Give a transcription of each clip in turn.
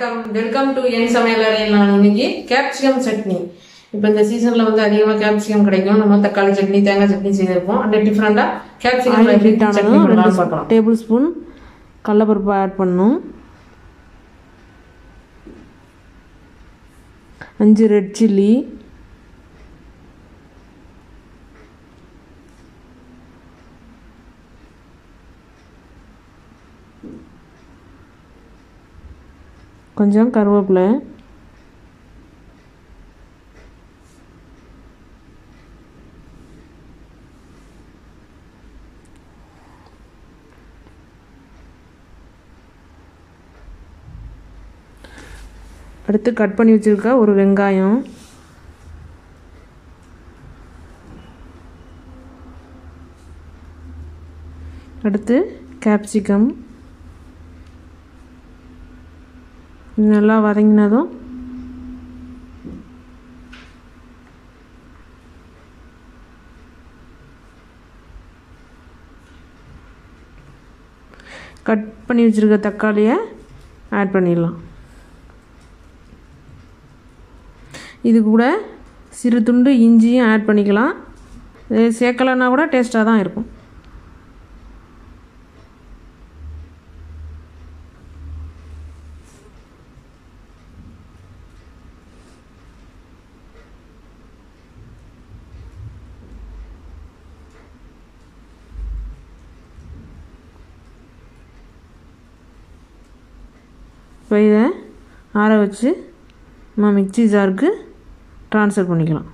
வணக்கம், welcome to என் சமையலறை. நான் இன்னைக்கு கேப்சிகம் சட்னி. இப்போ இந்த சீசன்ல வந்து அதிகமாக கேப்சிகம் கிடைக்கும். நம்ம தக்காளி சட்னி, தேங்காய் சட்னி செய்திருப்போம். அந்த டிஃப்ரெண்டா கேப்சிகம் சட்னி பண்ணலாம் பார்க்கலாம். 2 டேபிள் ஸ்பூன் கடலைப்பருப்பு ஆட் பண்ணணும். 5 ரெட் சில்லி, கொஞ்சம் கருவேப்பிலை, அடுத்து கட் பண்ணி வச்சுருக்க ஒரு வெங்காயம், அடுத்து கேப்சிகம் நல்லா வதங்கினதும் கட் பண்ணி வச்சுருக்க தக்காளியை ஆட் பண்ணிடலாம். இது கூட சிறு துண்டு இஞ்சியும் ஆட் பண்ணிக்கலாம். சேர்க்கலைன்னா கூட டேஸ்ட்டாக தான் இருக்கும். இப்போ இதை ஆற வச்சு நம்ம மிக்ஸி ஜாருக்கு ட்ரான்ஸ்ஃபர் பண்ணிக்கலாம்.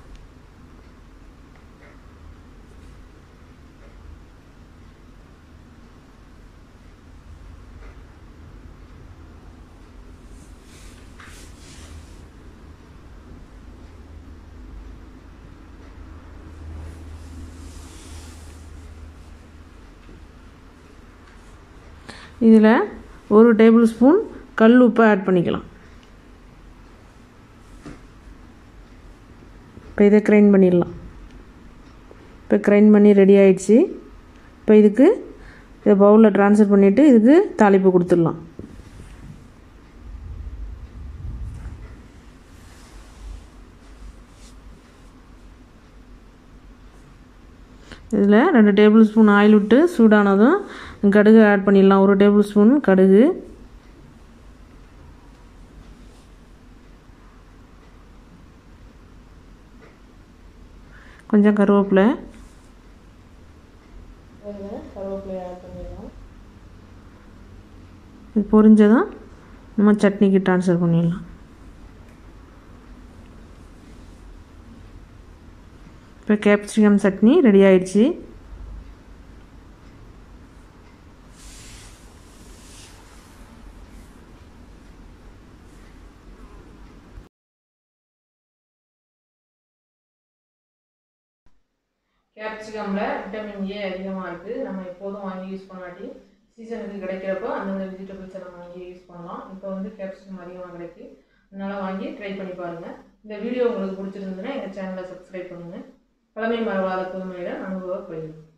இதில் 1 டேபிள் ஸ்பூன் கல் உப்பை ஆட் பண்ணிக்கலாம். இப்போ இதை கிரைண்ட் பண்ணிடலாம். இப்போ கிரைண்ட் பண்ணி ரெடி ஆகிடுச்சு. இப்போ இதுக்கு இதை பவுலில் ட்ரான்ஸ்ஃபர் பண்ணிவிட்டு இதுக்கு தாளிப்பு கொடுத்துடலாம். இதில் 2 டேபிள் ஸ்பூன் ஆயில் விட்டு சூடானதும் கடுகு ஆட் பண்ணிடலாம். 1 டேபிள் ஸ்பூன் கடுகு, கொஞ்சம் கருவேப்பிலை ஆட் பண்ணிடலாம். இது பொரிஞ்சதும் நம்ம சட்னிக்கு ட்ரான்ஸ்ஃபர் பண்ணிடலாம். இப்போ கேப்சிகம் சட்னி ரெடி ஆயிடுச்சு. கேப்சிகமில் விட்டமின் ஏ அதிகமாக இருக்குது. நம்ம எப்போதும் வாங்கி யூஸ் பண்ணாட்டி சீசனுக்கு கிடைக்கிறப்போ அந்தந்த வெஜிடபிள்ஸை நம்ம வாங்கி யூஸ் பண்ணலாம். இப்போ வந்து கேப்சிகம் அதிகமாக கிடைக்கு, அதனால் வாங்கி ட்ரை பண்ணி பாருங்கள். இந்த வீடியோ உங்களுக்கு பிடிச்சிருந்ததுன்னா எங்கள் சேனலை சப்ஸ்கிரைப் பண்ணுங்கள். பழமை மறவாத புதுமையில அனுபவ பயிர்.